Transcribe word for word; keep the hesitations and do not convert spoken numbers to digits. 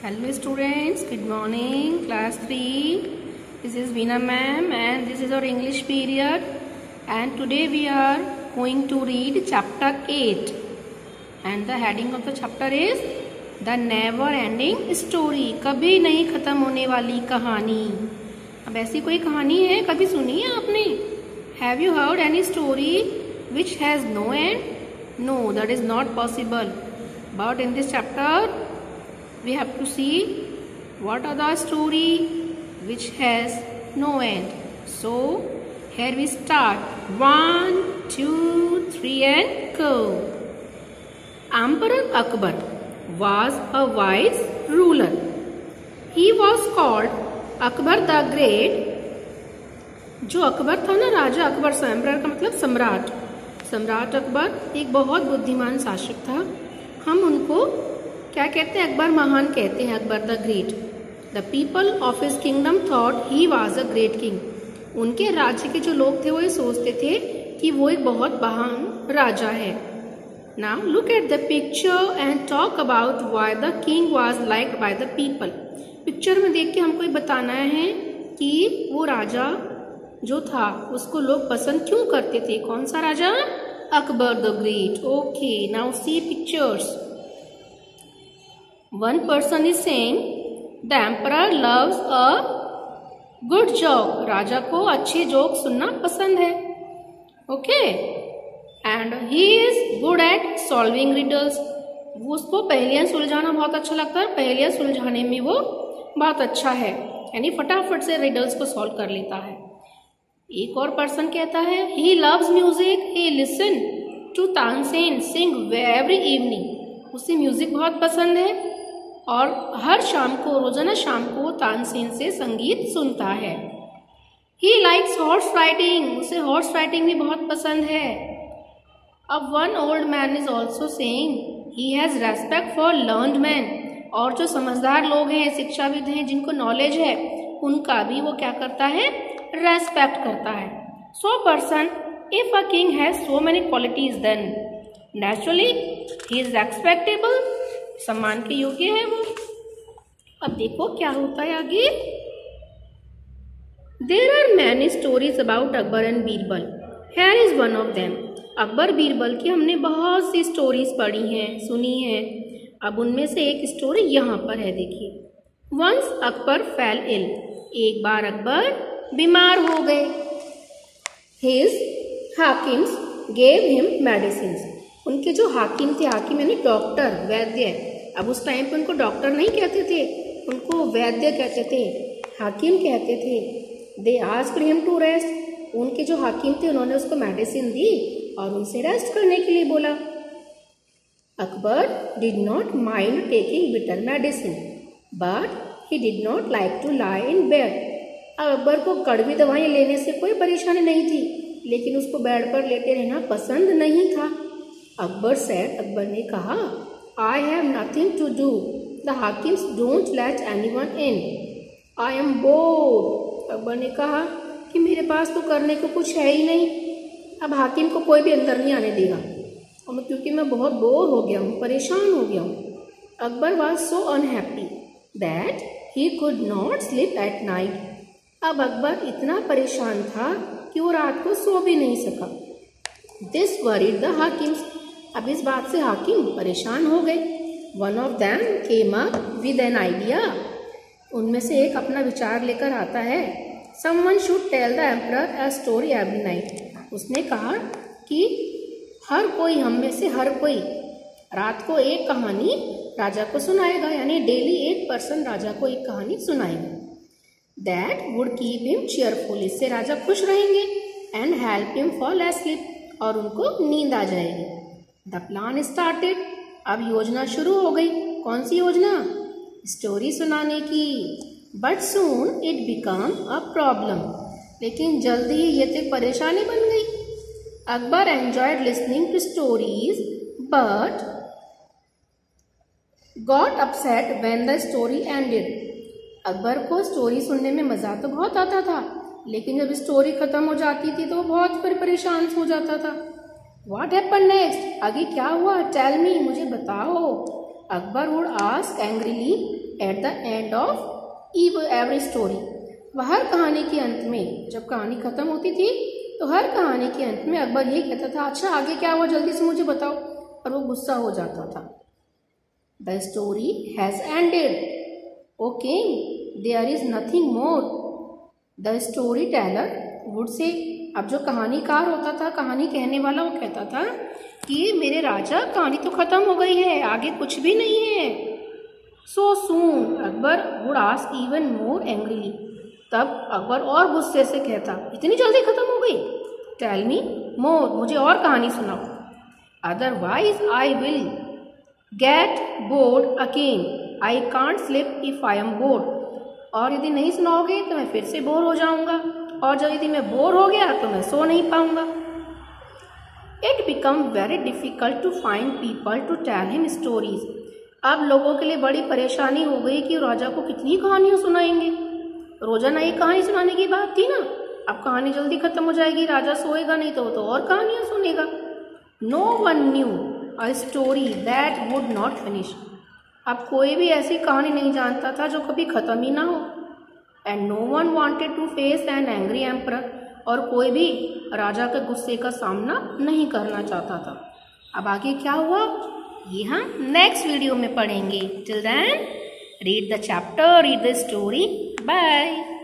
Hello students, good morning, class three. This is Veena ma'am and this is our English period, and today we are going to read chapter eight, and the heading of the chapter is The Never Ending Story. कभी नहीं खत्म होने वाली कहानी. अब ऐसी कोई कहानी है, कभी सुनी है आपने? Have you heard any story which has no end? No, that is not possible. But in this chapter we have to see what are the story which has no end. So here we start. One, two, three, and go. Emperor Akbar was a wise ruler. He was called Akbar the Great. जो अकबर था ना, राजा Akbar, emperor का मतलब सम्राट. सम्राट अकबर एक बहुत बुद्धिमान शासक था. हम उनको क्या कहते हैं? अकबर महान कहते हैं, Akbar the great. The people of his kingdom thought he was a great king. उनके राज्य के जो लोग थे वो ये सोचते थे कि वो एक बहुत महान राजा है. Now look at the picture and talk about why the king was liked by the people. Picture में देख के हमको ये बताना है कि वो राजा जो था उसको लोग पसंद क्यों करते थे. कौन सा राजा? Akbar the great. Okay, now see pictures. One person is saying the emperor loves a good joke. राजा को अच्छे जोक सुनना पसंद है. Okay, and he is good at solving riddles. उसको पहेलियां सुलझाना बहुत अच्छा लगता है. पहेलियां सुलझाने में वो बहुत अच्छा है, यानी फटाफट से रिडल्स को सॉल्व कर लेता है. एक और पर्सन कहता है he loves music. He listen to Tansen sing every evening. उसे म्यूजिक बहुत पसंद है और हर शाम को, रोजाना शाम को वो तानसेन से संगीत सुनता है. He likes horse riding. उसे हॉर्स राइडिंग भी बहुत पसंद है. अब one old man is also saying he has respect for learned men. और जो समझदार लोग हैं, शिक्षाविद हैं, जिनको नॉलेज है, उनका भी वो क्या करता है? रेस्पेक्ट करता है. So person, if a king has so many qualities then naturally he is respectable. सम्मान के योग्य है वो. अब देखो क्या होता है आगे. There are many stories about Akbar and Birbal. Here is one of them. Akbar Birbal की हमने बहुत सी स्टोरीज पढ़ी हैं, सुनी हैं. अब उनमें से एक स्टोरी यहाँ पर है, देखिए. Once Akbar fell ill. एक बार अकबर बीमार हो गए. His hakims gave him medicine. उनके जो हाकिम थे, हाकिम यानी डॉक्टर, वैद्य. अब उस टाइम पे उनको डॉक्टर नहीं कहते थे, उनको वैद्य कहते थे, हाकिम कहते थे. They asked him to rest. उनके जो हाकिम थे उन्होंने उसको मेडिसिन दी और उनसे रेस्ट करने के लिए बोला. Akbar did not mind taking bitter medicine but he did not like to lie in bed. अब अकबर को कड़वी दवाएं लेने से कोई परेशानी नहीं थी, लेकिन उसको बेड पर लेटे रहना पसंद नहीं था. अकबर सेड, अकबर ने कहा, I have nothing to do. The hakims don't let anyone in. I am bored. Akbar ने कहा कि मेरे पास तो करने को कुछ है ही नहीं. अब हाकिम को कोई भी अंदर नहीं आने देगा, और क्योंकि मैं बहुत बोर हो गया हूँ, परेशान हो गया हूँ. Akbar was so unhappy that he could not sleep at night. अब अकबर इतना परेशान था कि वो रात को सो भी नहीं सका. This worried the hakims. अब इस बात से हाकिम परेशान हो गए. One of them came up with an idea. उनमें से एक अपना विचार लेकर आता है. Someone should tell the emperor a story every night. उसने कहा कि हर कोई, हम में से हर कोई रात को एक कहानी राजा को सुनाएगा, यानी डेली एक पर्सन राजा को एक कहानी सुनाएगा. That would keep him cheerful. इससे राजा खुश रहेंगे. And help him fall asleep. और उनको नींद आ जाएगी. The plan started. अब योजना शुरू हो गई. कौन सी योजना? स्टोरी सुनाने की. But soon it become a problem. लेकिन जल्द ही ये तो परेशानी बन गई. Akbar enjoyed listening to stories but got upset when the story ended. Akbar को स्टोरी सुनने में मजा तो बहुत आता था, लेकिन जब स्टोरी खत्म हो जाती थी तो वो बहुत फिर परेशान हो जाता था. What happened next? आगे क्या हुआ? टेल मी, मुझे बताओ. Akbar would ask angrily at the end of every story. वह हर कहानी के अंत में, जब कहानी खत्म होती थी तो हर कहानी के अंत में अकबर यही कहता था, अच्छा आगे क्या हुआ, जल्दी से मुझे बताओ, और वो गुस्सा हो जाता था। The story has ended, O king, there is nothing more, the storyteller would say. अब जो कहानीकार होता था, कहानी कहने वाला, वो कहता था कि मेरे राजा, कहानी तो खत्म हो गई है, आगे कुछ भी नहीं है। So soon, Akbar would ask even more angrily. तब अकबर और गुस्से से कहता, इतनी जल्दी खत्म हो गई, टेल मी मोर, मुझे और कहानी सुनाओ, otherwise I will get bored again, I can't sleep if I am bored. और यदि नहीं सुनाओगे तो मैं फिर से बोर हो जाऊंगा, और जब यदि मैं बोर हो गया तो मैं सो नहीं पाऊंगा। It become very difficult to find people to tell him stories. अब लोगों के लिए बड़ी परेशानी हो गई कि राजा को कितनी कहानियां सुनाएंगे। रोजाना एक कहानी सुनाने की बात थी ना, अब कहानी जल्दी खत्म हो जाएगी, राजा सोएगा नहीं तो वो तो और कहानियां सुनेगा। No one knew a story that would not finish. अब कोई भी ऐसी कहानी नहीं जानता था जो कभी खत्म ही ना हो। And no one wanted to face an angry emperor, और कोई भी राजा के गुस्से का सामना नहीं करना चाहता था। अब आगे क्या हुआ ये हम नेक्स्ट वीडियो में पढ़ेंगे। Till then read the chapter, read the story, bye.